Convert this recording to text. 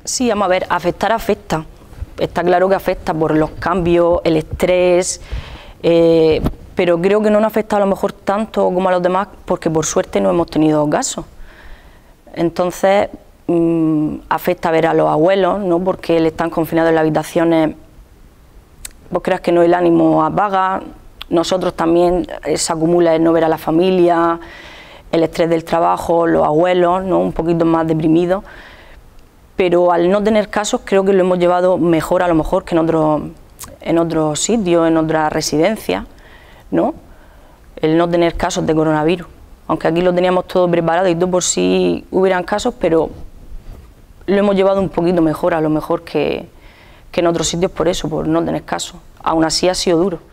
Sí, vamos a ver, afectar afecta. Está claro que afecta por los cambios, el estrés, pero creo que no nos afecta a lo mejor tanto como a los demás porque por suerte no hemos tenido casos. Entonces afecta ver a los abuelos, ¿no? Porque le están confinados en las habitaciones, vos creas que no, el ánimo apaga, nosotros también se acumula el no ver a la familia, el estrés del trabajo, los abuelos, ¿no? Un poquito más deprimidos. Pero al no tener casos creo que lo hemos llevado mejor a lo mejor que en otros sitios, en otras residencias, ¿no? El no tener casos de coronavirus, aunque aquí lo teníamos todo preparado y todo por si hubieran casos, pero lo hemos llevado un poquito mejor a lo mejor que en otros sitios por eso, por no tener casos. Aún así ha sido duro.